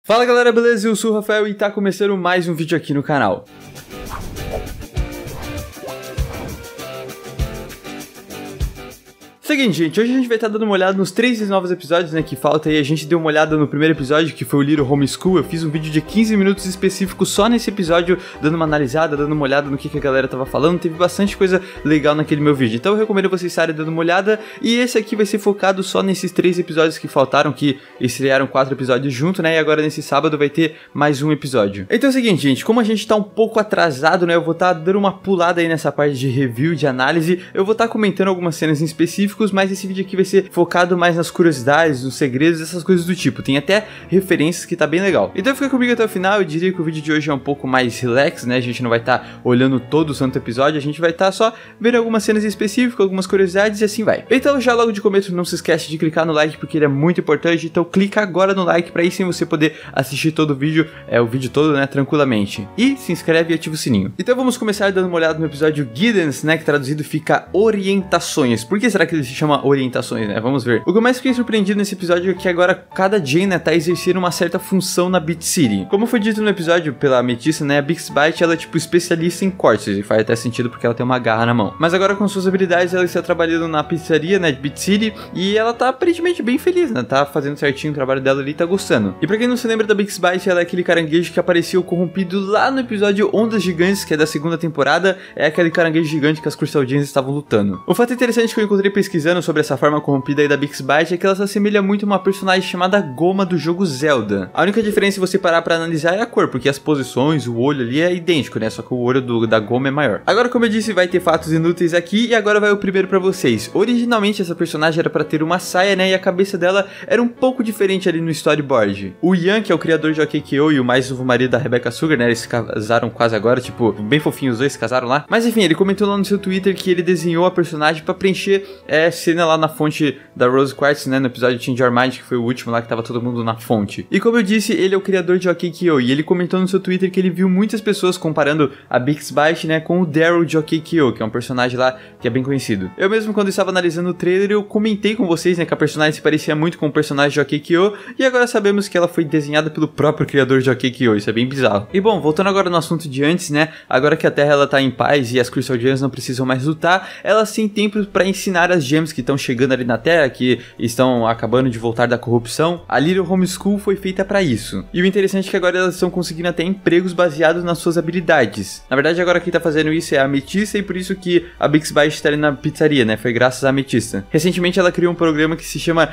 Fala galera, beleza? Eu sou o Rafael e tá começando mais um vídeo aqui no canal. Seguinte, gente, hoje a gente vai estar dando uma olhada nos 3 novos episódios, né, que falta aí. A gente deu uma olhada no primeiro episódio, que foi o Little Homeschool. Eu fiz um vídeo de 15 minutos específico só nesse episódio, dando uma analisada, dando uma olhada no que a galera tava falando. Teve bastante coisa legal naquele meu vídeo, então eu recomendo vocês estarem dando uma olhada. E esse aqui vai ser focado só nesses 3 episódios que faltaram, que estrearam 4 episódios junto, né, e agora nesse sábado vai ter mais um episódio. Então é o seguinte, gente, como a gente tá um pouco atrasado, né, eu vou estar dando uma pulada aí nessa parte de review, de análise. Eu vou estar comentando algumas cenas em específico, mas esse vídeo aqui vai ser focado mais nas curiosidades, nos segredos, essas coisas do tipo. Tem até referências que tá bem legal. Então fica comigo até o final. Eu diria que o vídeo de hoje é um pouco mais relax, né? A gente não vai estar olhando todo o santo episódio, a gente vai estar só vendo algumas cenas específicas, algumas curiosidades e assim vai. Então já logo de começo não se esquece de clicar no like, porque ele é muito importante. Então clica agora no like pra aí sim você poder assistir todo o vídeo, o vídeo todo, né, tranquilamente. E se inscreve e ativa o sininho. Então vamos começar dando uma olhada no episódio Guidance, né, que traduzido fica orientações. Por que será que ele se chama orientações, né? Vamos ver. O que eu mais fiquei surpreendido nesse episódio é que agora cada Jane, né, tá exercendo uma certa função na Beat City. Como foi dito no episódio pela Amethysta, né, a Bix Byte, ela é tipo especialista em cortes, e faz até sentido porque ela tem uma garra na mão. Mas agora com suas habilidades ela está trabalhando na pizzaria, né, de Beat City, e ela tá aparentemente bem feliz, né, tá fazendo certinho o trabalho dela ali, tá gostando. E pra quem não se lembra da Bix Byte, ela é aquele caranguejo que apareceu corrompido lá no episódio Ondas Gigantes, que é da segunda temporada, é aquele caranguejo gigante que as Crystal Gems estavam lutando. O fato interessante que eu encontrei pesquisando sobre essa forma corrompida aí da Bix Byte é que ela se assemelha muito a uma personagem chamada Goma do jogo Zelda. A única diferença, se você parar pra analisar, é a cor, porque as posições, o olho ali é idêntico, né? Só que o olho da Goma é maior. Agora, como eu disse, vai ter fatos inúteis aqui, e agora vai o primeiro pra vocês. Originalmente, essa personagem era pra ter uma saia, né? E a cabeça dela era um pouco diferente ali no storyboard. O Ian, que é o criador de OKKO e o mais novo marido da Rebecca Sugar, né? Eles se casaram quase agora, tipo, bem fofinhos os dois se casaram lá. Mas enfim, ele comentou lá no seu Twitter que ele desenhou a personagem pra preencher cena lá na fonte da Rose Quartz, né, no episódio Change Your Mind, que foi o último lá que tava todo mundo na fonte. E como eu disse, ele é o criador de OKKO, e ele comentou no seu Twitter que ele viu muitas pessoas comparando a Bix Byte, né, com o Daryl de OKKO, que é um personagem lá que é bem conhecido. Eu mesmo, quando eu estava analisando o trailer, eu comentei com vocês, né, que a personagem se parecia muito com o personagem de OKKO, e agora sabemos que ela foi desenhada pelo próprio criador de OKKO, isso é bem bizarro. E bom, voltando agora no assunto de antes, né, agora que a Terra ela tá em paz e as Crystal Gems não precisam mais lutar, elas têm tempo para ensinar as Gems que estão chegando ali na Terra, que estão acabando de voltar da corrupção. A Little Homeschool foi feita para isso. E o interessante é que agora elas estão conseguindo até empregos baseados nas suas habilidades. Na verdade, agora quem tá fazendo isso é a Amethysta, e por isso que a Bix Byte tá ali na pizzaria, né? Foi graças à Amethysta. Recentemente ela criou um programa que se chama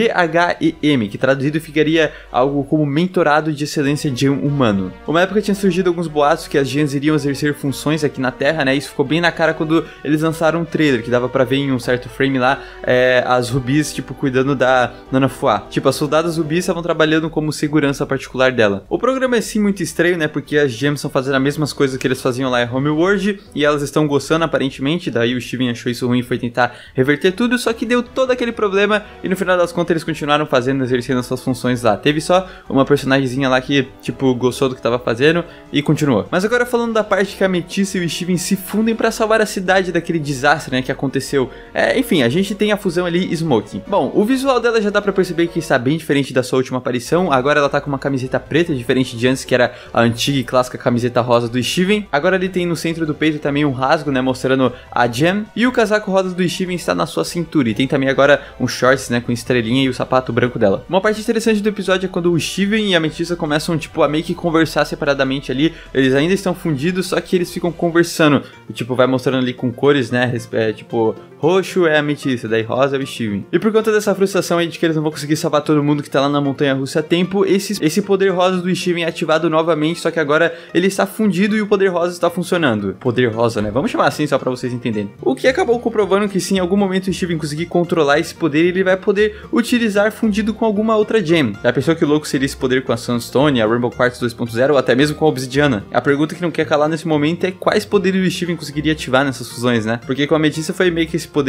GHEM, que traduzido ficaria algo como mentorado de excelência de um humano. Uma época tinha surgido alguns boatos que as Gems iriam exercer funções aqui na Terra, né? Isso ficou bem na cara quando eles lançaram um trailer, que dava pra ver em um certo frame lá, as Rubis, tipo, cuidando da Nana Fuá. Tipo, as soldadas Rubis estavam trabalhando como segurança particular dela. O programa é sim muito estranho, né, porque as Gems estão fazendo as mesmas coisas que eles faziam lá em Homeworld, e elas estão gostando aparentemente, daí o Steven achou isso ruim e foi tentar reverter tudo, só que deu todo aquele problema, e no final das contas eles continuaram fazendo, exercendo as suas funções lá. Teve só uma personagemzinha lá que, tipo, gostou do que tava fazendo e continuou. Mas agora falando da parte que a Amethysta e o Steven se fundem pra salvar a cidade daquele desastre, né, que aconteceu. Enfim, a gente tem a fusão ali Smoking. Bom, o visual dela já dá pra perceber que está bem diferente da sua última aparição. Agora ela tá com uma camiseta preta, diferente de antes, que era a antiga e clássica camiseta rosa do Steven. Agora ele tem no centro do peito também um rasgo, né, mostrando a Gem. E o casaco rosa do Steven está na sua cintura. E tem também agora um shorts, né, com estrelinha e o sapato branco dela. Uma parte interessante do episódio é quando o Steven e a Amethysta começam, tipo, a meio que conversar separadamente ali. Eles ainda estão fundidos, só que eles ficam conversando. E, tipo, vai mostrando ali com cores, né, tipo, roxo é a Amethysta, daí rosa é o Steven. E por conta dessa frustração aí de que eles não vão conseguir salvar todo mundo que tá lá na montanha russa a tempo, esse poder rosa do Steven é ativado novamente, só que agora ele está fundido e o poder rosa está funcionando. Poder rosa, né? Vamos chamar assim só pra vocês entenderem. O que acabou comprovando que se em algum momento o Steven conseguir controlar esse poder, ele vai poder utilizar fundido com alguma outra Gem. Já pensou que louco seria esse poder com a Sunstone, a Rainbow Quartz 2.0 ou até mesmo com a Obsidiana? A pergunta que não quer calar nesse momento é quais poderes o Steven conseguiria ativar nessas fusões, né? Porque com a Amethysta foi meio que esse poder aí que deixou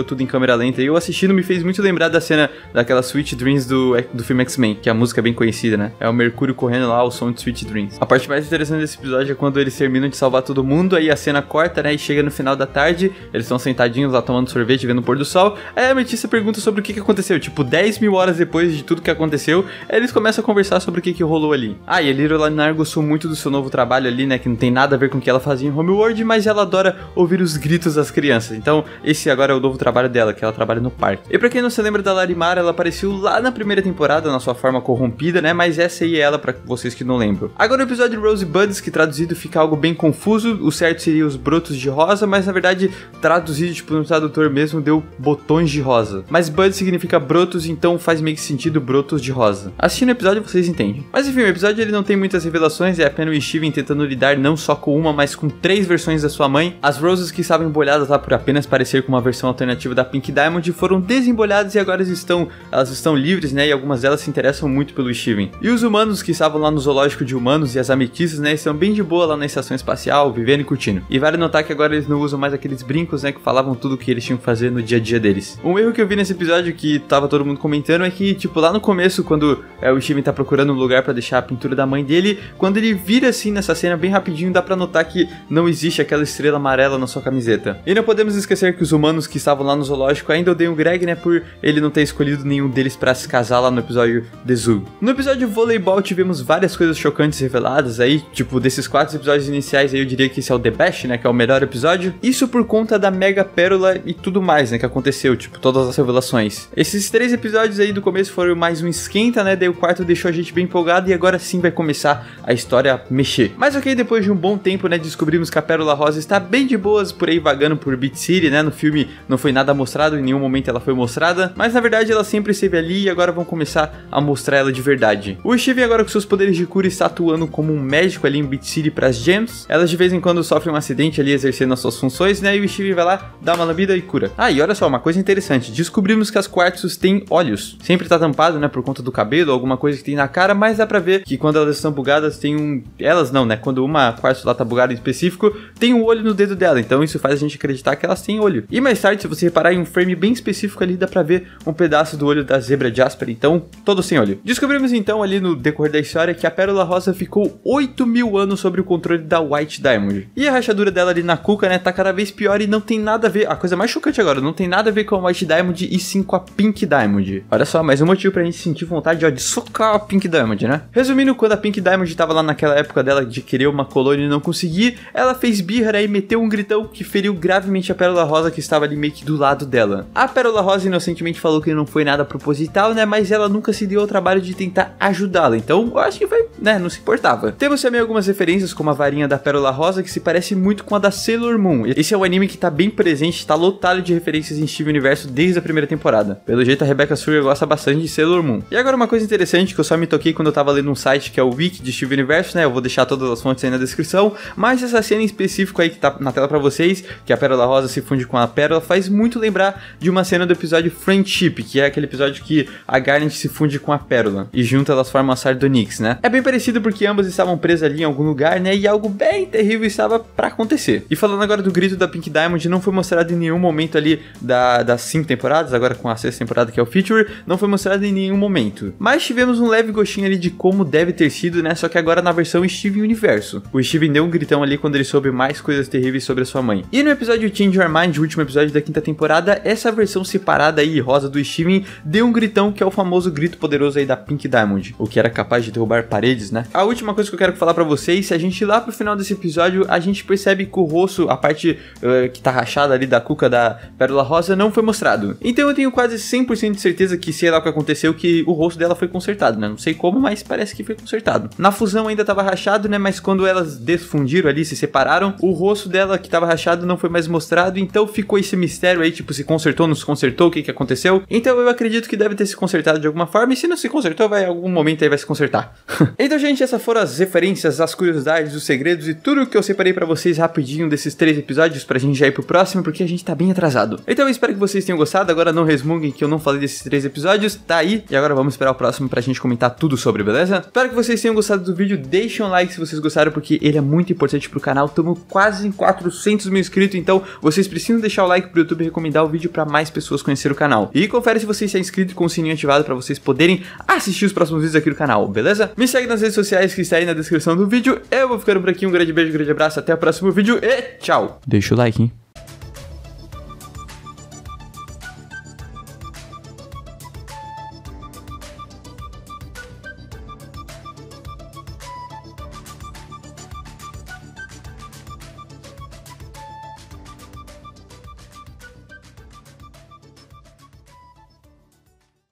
deixou tudo em câmera lenta. E eu assistindo me fez muito lembrar da cena daquela Sweet Dreams do filme X-Men, que a música é bem conhecida, né? É o Mercúrio correndo lá, o som de Sweet Dreams. A parte mais interessante desse episódio é quando eles terminam de salvar todo mundo, aí a cena corta, né? E chega no final da tarde, eles estão sentadinhos lá tomando sorvete, vendo o pôr do sol. Aí a Amethysta pergunta sobre o que aconteceu. Tipo, 10 mil horas depois de tudo que aconteceu, aí eles começam a conversar sobre o que rolou ali. Ah, e a Little Laninar gostou muito do seu novo trabalho ali, né? Que não tem nada a ver com o que ela fazia em Homeworld, mas ela adora ouvir os gritos das crianças. Então, esse agora é o novo trabalho dela, que ela trabalha no parque. E pra quem não se lembra da Larimar, ela apareceu lá na primeira temporada, na sua forma corrompida, né? Mas essa aí é ela, pra vocês que não lembram. Agora o episódio de Rosebuds, que traduzido fica algo bem confuso. O certo seria os brotos de rosa, mas na verdade, traduzido, tipo, no tradutor mesmo, deu botões de rosa. Mas Bud significa brotos, então faz meio que sentido brotos de rosa. Assistindo o episódio, vocês entendem. Mas enfim, o episódio ele não tem muitas revelações, é apenas o Steven tentando lidar não só com uma, mas com 3 versões da sua mãe. As Roses que estavam embolhadas lá por apenas parecer com uma versão alternativa da Pink Diamond foram desembolhadas e agora elas estão livres, né? E algumas delas se interessam muito pelo Steven. E os humanos que estavam lá no zoológico de humanos e as ametistas, né? Estão bem de boa lá na estação espacial, vivendo e curtindo. E vale notar que agora eles não usam mais aqueles brincos, né? Que falavam tudo o que eles tinham que fazer no dia a dia deles. Um erro que eu vi nesse episódio que tava todo mundo comentando é que, tipo, lá no começo, quando o Steven tá procurando um lugar pra deixar a pintura da mãe dele, quando ele vira assim nessa cena bem rapidinho, dá pra notar que não existe aquela estrela amarela na sua camiseta. E não podemos esquecer que os humanos que estavam lá no zoológico ainda odeiam o Greg, né? Por ele não ter escolhido nenhum deles pra se casar lá no episódio The Zoo. No episódio Voleibol tivemos várias coisas chocantes reveladas aí, tipo, desses 4 episódios iniciais aí eu diria que esse é o The Best, né? Que é o melhor episódio. Isso por conta da Mega Pérola e tudo mais, né? Que aconteceu, tipo, todas as revelações. Esses 3 episódios aí do começo foram mais um esquenta, né? Daí o quarto deixou a gente bem empolgado e agora sim vai começar a história a mexer. Mas ok, depois de um bom tempo, né? Descobrimos que a Pérola Rosa está bem de boas por aí vagando por Beat City, né? No filme não foi nada mostrado, em nenhum momento ela foi mostrada, mas na verdade ela sempre esteve ali e agora vão começar a mostrar ela de verdade. O Steven agora com seus poderes de cura está atuando como um médico ali em Beat City para as Gems. Elas de vez em quando sofrem um acidente ali exercendo as suas funções, né? E o Steven vai lá, dá uma lambida e cura. Ah, e olha só, uma coisa interessante, descobrimos que as Quartzos têm olhos. Sempre tá tampado, né? Por conta do cabelo, alguma coisa que tem na cara, mas dá pra ver que quando elas estão bugadas tem um... Elas não, né? Quando uma Quartzo lá tá bugada em específico, tem um olho no dedo dela, então isso faz a gente acreditar que elas têm olho. E mais tarde, se você reparar em um frame bem específico ali, dá pra ver um pedaço do olho da zebra Jasper, então, todo sem olho. Descobrimos então ali no decorrer da história que a Pérola Rosa ficou 8.000 anos sobre o controle da White Diamond. E a rachadura dela ali na cuca, né, tá cada vez pior e não tem nada a ver, a coisa mais chocante agora, não tem nada a ver com a White Diamond e sim com a Pink Diamond. Olha só, mais um motivo pra gente sentir vontade, ó, de socar a Pink Diamond, né? Resumindo, quando a Pink Diamond tava lá naquela época dela de querer uma colônia e não conseguir, ela fez birra e meteu um gritão que feriu gravemente a Pérola Rosa que estava ali meio que do lado dela. A Pérola Rosa inocentemente falou que não foi nada proposital, né, mas ela nunca se deu ao trabalho de tentar ajudá-la, então eu acho que foi, né, não se importava. Temos também algumas referências como a varinha da Pérola Rosa que se parece muito com a da Sailor Moon. Esse é um anime que tá bem presente, tá lotado de referências em Steven Universo desde a primeira temporada. Pelo jeito a Rebecca Sugar gosta bastante de Sailor Moon. E agora uma coisa interessante que eu só me toquei quando eu tava lendo um site que é o Wiki de Steven Universo, né, eu vou deixar todas as fontes aí na descrição, mas essa cena em específico aí que tá na tela pra vocês, que a Pérola Rosa se funde com a Pérola, faz muito lembrar de uma cena do episódio Friendship, que é aquele episódio que a Garnet se funde com a Pérola, e junto elas formam a Sardonyx, né? É bem parecido porque ambas estavam presas ali em algum lugar, né, e algo bem terrível estava pra acontecer. E falando agora do grito da Pink Diamond, não foi mostrado em nenhum momento ali das 5 temporadas, agora com a 6ª temporada que é o Feature, não foi mostrado em nenhum momento. Mas tivemos um leve gostinho ali de como deve ter sido, né, só que agora na versão Steven Universo. O Steven deu um gritão ali quando ele soube mais coisas terríveis sobre a sua mãe. E no episódio Change Your Mind, o último episódio da 5ª temporada, essa versão separada aí, rosa do Steven, deu um gritão que é o famoso grito poderoso aí da Pink Diamond, o que era capaz de derrubar paredes, né? A última coisa que eu quero falar pra vocês, se a gente ir lá pro final desse episódio, a gente percebe que o rosto, a parte que tá rachada ali da cuca da Pérola Rosa, não foi mostrado. Então eu tenho quase 100% de certeza que, sei lá o que aconteceu, que o rosto dela foi consertado, né? Não sei como, mas parece que foi consertado. Na fusão ainda tava rachado, né? Mas quando elas desfundiram ali, se separaram, o rosto dela que tava rachado não foi mais mostrado, então ficou esse mistério aí, tipo, se consertou, não se consertou, o que aconteceu. Então eu acredito que deve ter se consertado de alguma forma, e se não se consertou, vai em algum momento aí vai se consertar. Então, gente, essas foram as referências, as curiosidades, os segredos e tudo que eu separei pra vocês rapidinho desses 3 episódios pra gente já ir pro próximo, porque a gente tá bem atrasado. Então eu espero que vocês tenham gostado, agora não resmunguem que eu não falei desses 3 episódios, tá aí, e agora vamos esperar o próximo pra gente comentar tudo sobre, beleza? Espero que vocês tenham gostado do vídeo, deixem um like se vocês gostaram, porque ele é muito importante pro canal, estamos quase em 400 mil inscritos, então vocês precisam deixar o like pro YouTube recomendar o vídeo pra mais pessoas conhecerem o canal. E confere se você está inscrito com o sininho ativado pra vocês poderem assistir os próximos vídeos aqui do canal, beleza? Me segue nas redes sociais que está aí na descrição do vídeo. Eu vou ficando por aqui, um grande beijo, um grande abraço, até o próximo vídeo e tchau! Deixa o like, hein?